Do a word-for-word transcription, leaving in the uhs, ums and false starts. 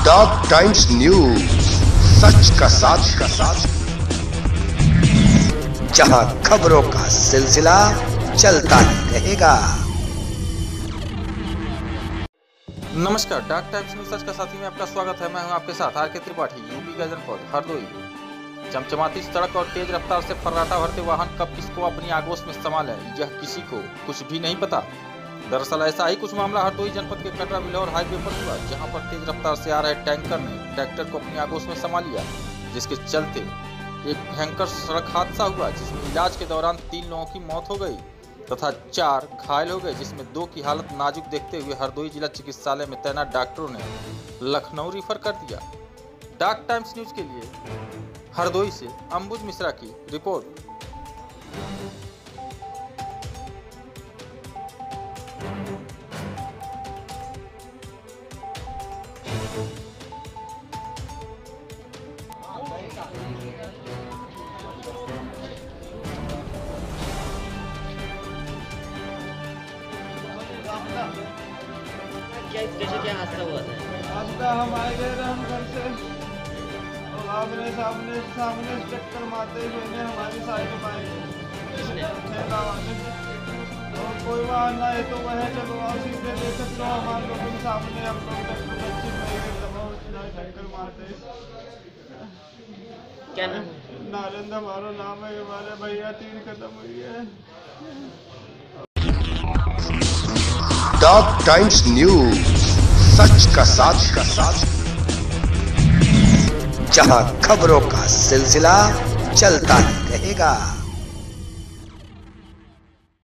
Dog times news, सच का साथ का साथ, जहां खबरों का सिलसिला चलता ही रहेगा। नमस्कार, डॉग टाइम्स न्यूज सच का साथी में आपका स्वागत है। मैं हूं आपके साथ आर के त्रिपाठी। यूपी का जनपद हरदोई, चमचमाती सड़क और तेज रफ्तार से फर्राटा भरते वाहन कब किसको अपनी आगोश में संभाले, यह किसी को कुछ भी नहीं पता। दरअसल ऐसा ही कुछ मामला हरदोई जनपद के कटरा बिलौर हाईवे पर हुआ, जहां पर तेज रफ्तार से आ रहे टैंकर ने ट्रैक्टर को अपनी आगोश में संभाल लिया, जिसके चलते एक भयंकर सड़क हादसा हुआ, जिसमें इलाज के दौरान तीन लोगों की मौत हो गई तथा चार घायल हो गए, जिसमें दो की हालत नाजुक देखते हुए हरदोई जिला चिकित्सालय में तैनात डॉक्टरों ने लखनऊ रिफर कर दिया। डॉग टाइम्स न्यूज के लिए हरदोई से अंबुज मिश्रा की रिपोर्ट। क्या कैसे क्या हादसा हुआ था? हादसा हम आए गए थे हम घर से और आपने सामने सामने टक्कर मारते ही मैंने हमारी साइड में आए और कोई वाहन ना है तो वह चलो आओ सीधे देखे तो हमारे लोगों के सामने हम लोग टक्कर मारते। क्या नाम? नालंद हमारा नाम है, हमारे भैया तीन खत्म हुई है। डॉग टाइम्स न्यूज, सच का साथ का साथ, जहां खबरों का सिलसिला चलता ही रहेगा।